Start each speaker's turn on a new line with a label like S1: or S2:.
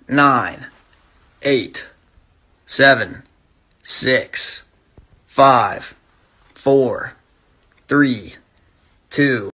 S1: 9, 8, 7, 6, 5, 4, 3, 2,